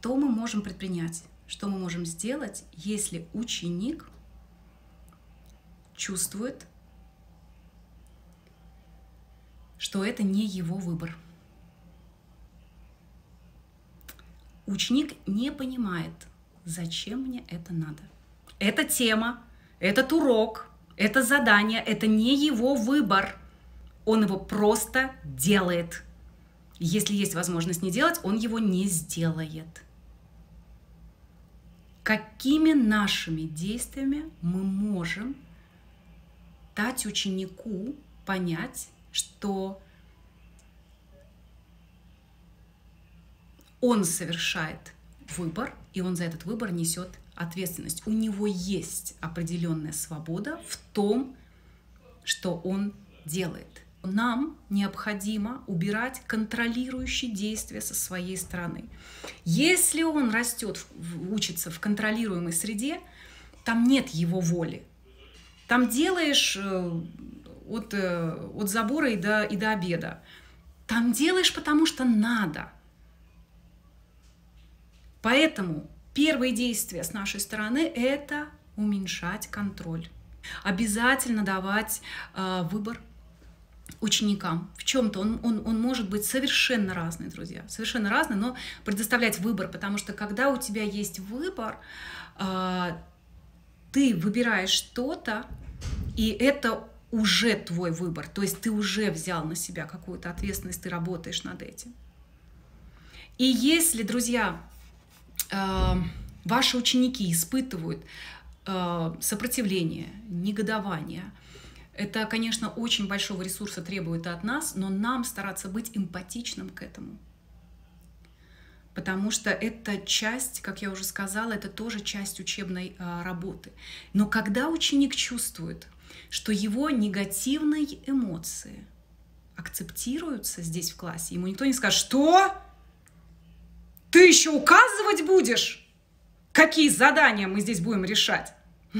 Что мы можем предпринять? Что мы можем сделать, если ученик чувствует, что это не его выбор? Ученик не понимает, зачем мне это надо. Эта тема, этот урок, это задание, это не его выбор. Он его просто делает. Если есть возможность не делать, он его не сделает. Какими нашими действиями мы можем дать ученику понять, что он совершает выбор, и он за этот выбор несет ответственность. У него есть определенная свобода в том, что он делает. Нам необходимо убирать контролирующие действия со своей стороны. Если он растет, учится в контролируемой среде, там нет его воли. Там делаешь от забора и до обеда. Там делаешь, потому что надо. Поэтому первые действия с нашей стороны – это уменьшать контроль. Обязательно давать выбор ученикам. В чем-то он может быть совершенно разный, друзья. Совершенно разный, но предоставлять выбор, потому что когда у тебя есть выбор, ты выбираешь что-то, и это уже твой выбор. То есть ты уже взял на себя какую-то ответственность, ты работаешь над этим. И если, друзья, ваши ученики испытывают сопротивление, негодование, это, конечно, очень большого ресурса требует от нас, но нам стараться быть эмпатичным к этому. Потому что это часть, как я уже сказала, это тоже часть учебной работы. Но когда ученик чувствует, что его негативные эмоции акцептируются здесь в классе, ему никто не скажет: что? Ты еще указывать будешь? Какие задания мы здесь будем решать?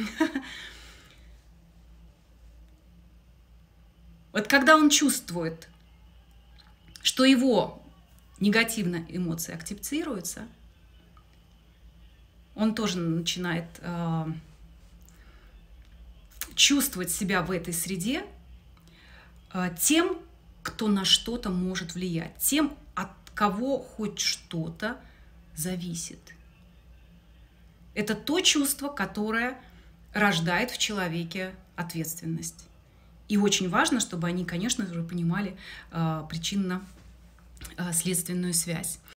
Вот когда он чувствует, что его негативные эмоции акцептируются, он тоже начинает чувствовать себя в этой среде тем, кто на что-то может влиять, тем, от кого хоть что-то зависит. Это то чувство, которое рождает в человеке ответственность. И очень важно, чтобы они, конечно же, понимали причинно-следственную связь.